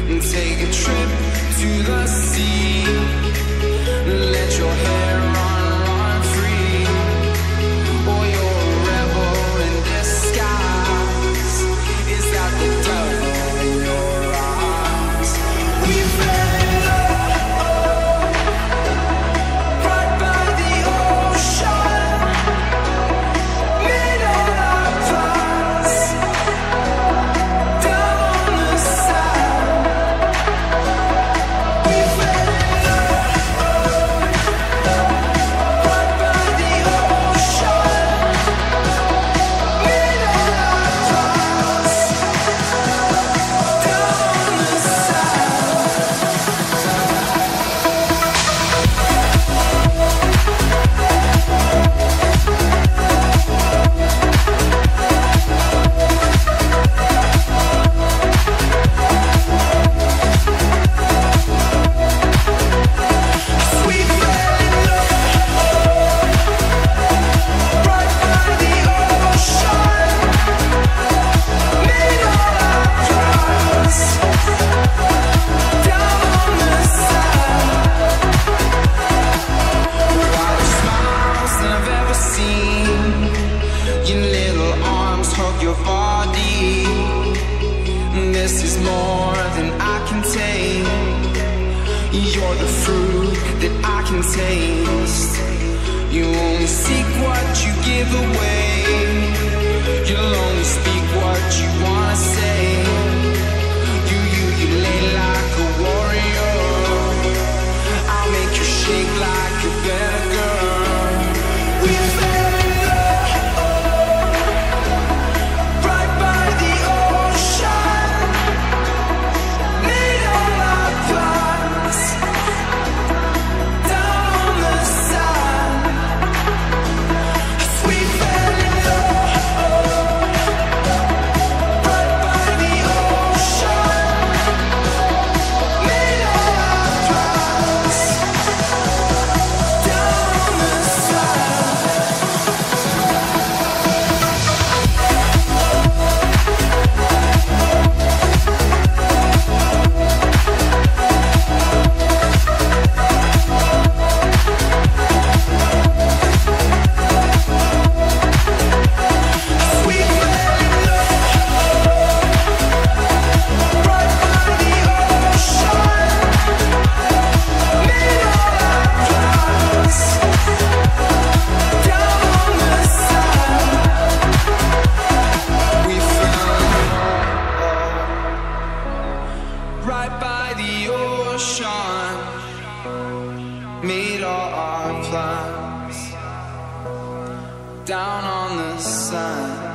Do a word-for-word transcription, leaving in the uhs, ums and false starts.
and take a trip to the sea. Let your hair run, run free. Or you're a rebel in disguise. Is that the devil in your eyes? We fell in love right by the ocean. Made all our plans down on the sand. We fell in love right by the ocean. Made all our plans down on the sand. We fell in love right by the ocean. Made all our plans down on the sand. Brightest smiles that I've ever seen. Your little arms hug your body. This is more than I can take. You're the fruit that I can taste. You only seek what you give away. You'll only speak what you wanna say. You, you, you lay like a warrior. I'll make you shake like a better girl. We fell in love right by the ocean. Made all our plans down on the sand. We fell in love right by the ocean. Made all our plans down on the sand. We fell in love right by the ocean. Made all our plans down on the sand. We fell in love right by the ocean. Made all our plans down on the sand.